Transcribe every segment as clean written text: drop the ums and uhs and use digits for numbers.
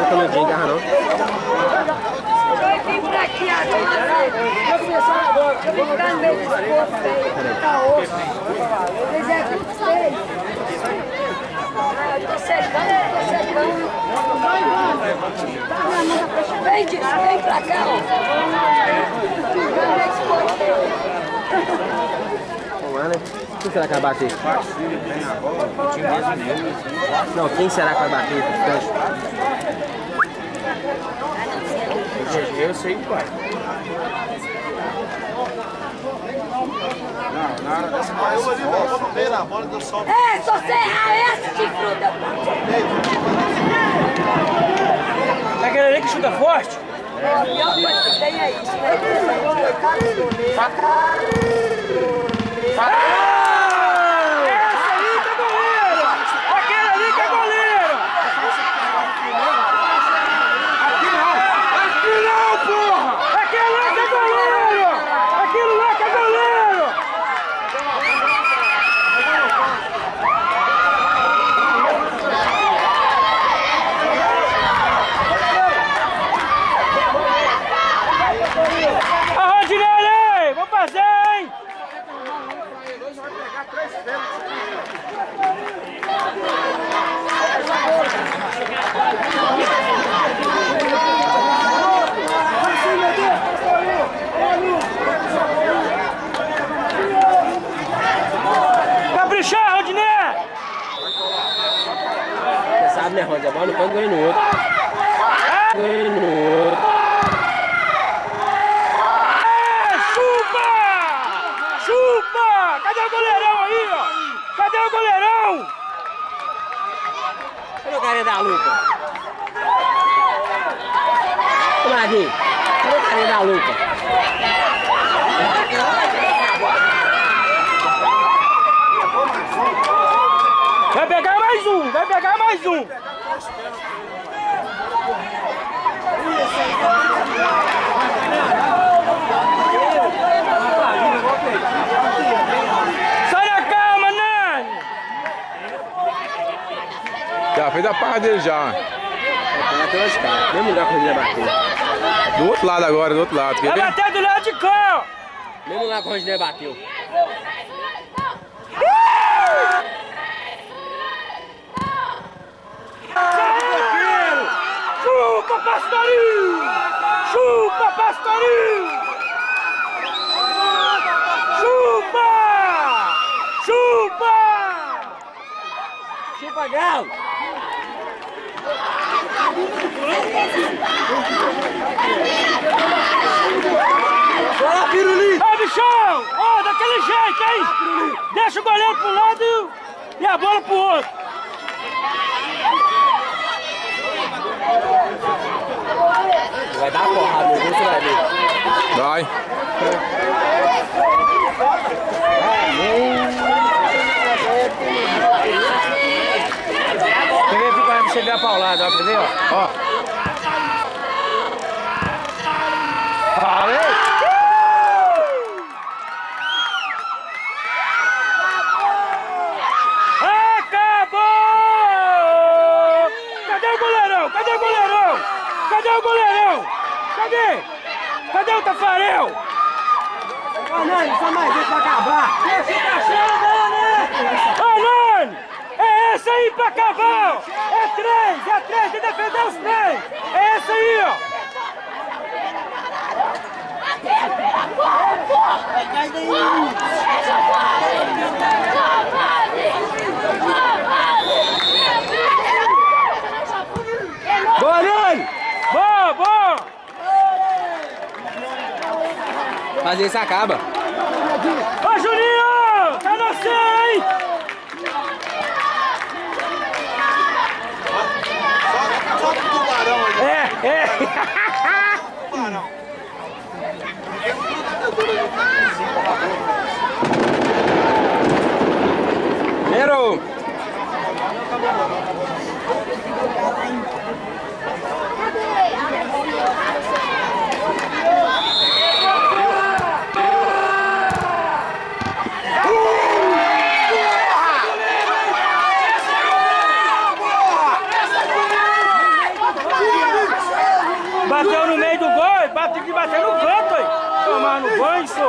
o canudinho, garra não. Vai vir pra aqui agora. Vai começar agora. Eu vou ficar no meio desse povo feio. Tá osso. Eles é tudo feio. Eu tô secando, Vem disso, vem pra cá, ó. Vamos lá, né? Quem será que vai bater? Não, quem será que vai bater? Eu sei que vai. Eu ali vou comer a bola do sol. É, só você errar essa de fruta. Tá querendo ali que chuta forte? É, a pior coisa que tem é isso, né? Essa aí que é goleiro! Aquele ali que é goleiro! Aqui não, porra! Aquele lá que é goleiro! Aquilo lá que é goleiro! A Rodinelli! Vou fazer, hein? Caprichar, Rodinelli! Você sabe, né, Rod? A bola não pode ganhar no outro. Ganha no outro. Chupa! Chupa! Cadê o goleirão aí, ó? Cadê o goleirão? Cadê o carinha da Luca? Ô, Maguinho, cadê o carinha da Luca? Vai pegar mais um, vai pegar mais um. Sai da calma, Nani! Já fez a parra dele já. Bateu as caras, mesmo lugar que o Rodinei bateu. Do outro lado agora, do outro lado. Quer Vai ver? bater do lado de cá, ó. Mesmo lugar que o Rodinei bateu. Chupa, pastorinho! Chupa, pastorinho! Chupa! Chupa! Chupa, Galo! Bora, Piruli! Ó, bichão! Ó, daquele jeito, hein? Deixa o goleiro pro lado e a bola pro outro. Vai dar uma porrada, no gol, você vai ver. Vai. Quer ver? Fica aí pra você ver a paulada, ó, quer ver, ó? Falei! Acabou! Cadê o goleirão? Cadê o goleirão? Cadê o goleirão? Cadê? Cadê o Tafarel? Ô, Nani, só mais esse pra acabar. Ô, Nani! É esse aí pra acabar! Ó. É três! Tem que defender os três! É esse aí, ó! Boa, Nani! Boa, boa! Fazer isso acaba. Ô, Juninho! Tá no céu, hein? Só pro tubarão ali. É! Tubarão. Primeiro! bateu no meio do gol, tem que bater no canto aí. Tomar no banho, senhor.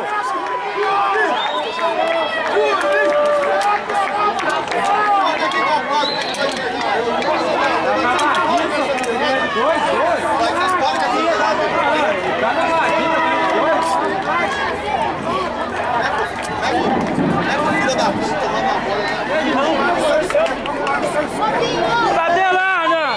Cadê lá, Ana?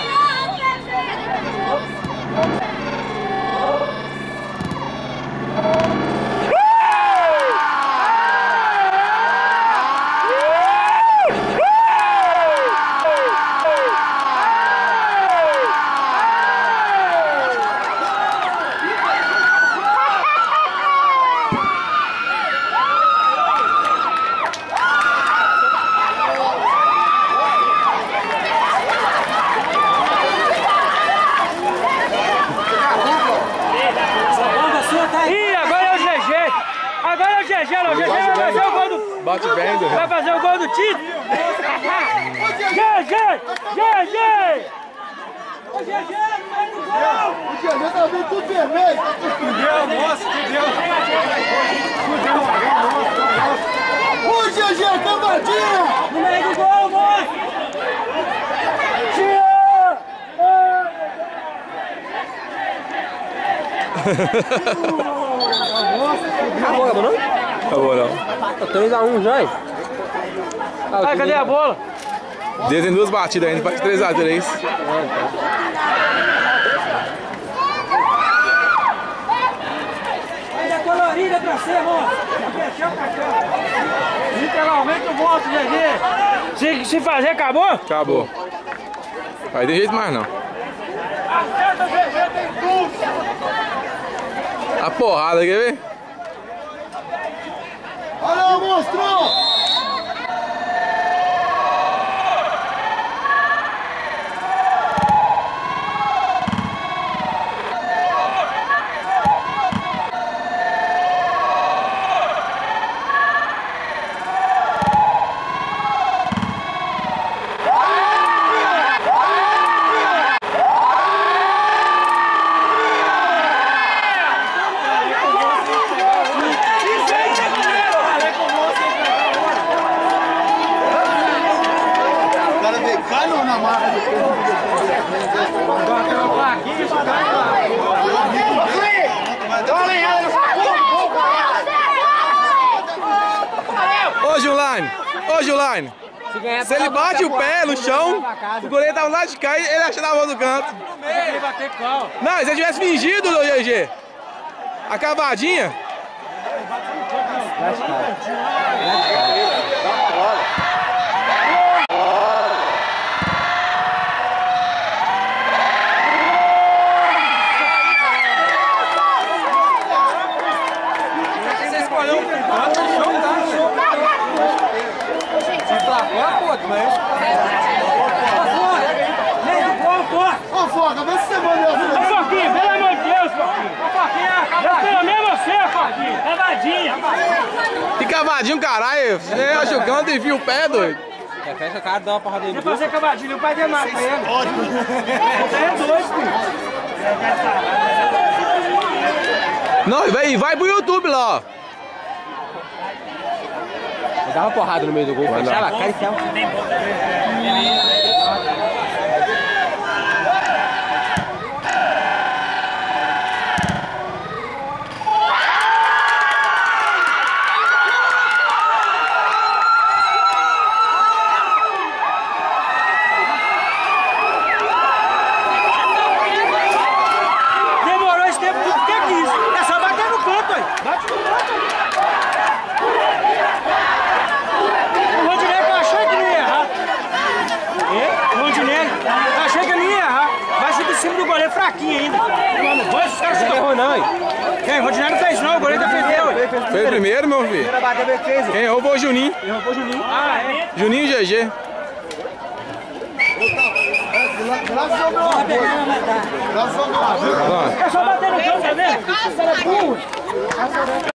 O GG vai fazer o gol do... Bate vendo. Vai fazer o gol do Tito. GG! GG! O GG no meio do gol! O GG tá vendo tudo vermelho! Fudeu, moço, fudeu! Fudeu! O GG, cambadinha! No meio do gol, moço! Acabou, não? Acabou não. Tá 3x1 já, hein? Ah, cadê a bola? Deus tem 2 batidas ainda, faz 3x3. Ainda colorida pra você, moço! Literalmente o voto, GG! Se fazer, acabou? Acabou. Aí tem jeito mais não. A porrada, quer ver? Olha o monstro! Ô Giulaine, se ele bate o pé no chão, o goleiro tava lá de cá e ele acha na mão do canto. Não, se ele tivesse fingido, do GG, a cavadinha. Ô Foca, vê se você manda Ô Foquinha, pelo amor de Deus, Foquinha! Ô Foquinha, eu tenho mesmo você, Foquinha! Cavadinha! Que cavadinho, caralho! Você acha o canto e enfia o pé, doido? Fecha a cara, dá uma porrada aí no Você fazer cavadinha, o pai dele mata ele! Você é doido, filho! Não, e vai pro YouTube lá, ó. Dá uma porrada no meio do gol, fechar ela, cara e céu. Demorou esse tempo, tudo que é isso? É só bater no canto aí! Bate no canto aí! O Rondinelli eu achei que não ia errar. O Rondinelli, eu achei que ele não ia errar. Vai ser de cima do goleiro fraquinho ainda. Mano, os caras Não errou não, hein? Quem? O Rondinelli não fez não, o goleiro defendeu. Fez primeiro, meu filho. Quem errou foi o Juninho. Errou o Juninho. Ah, é? Juninho e GG. Graças ao meu avô. Graças ao meu avô. É só bater no canto, tá vendo? Você é burro.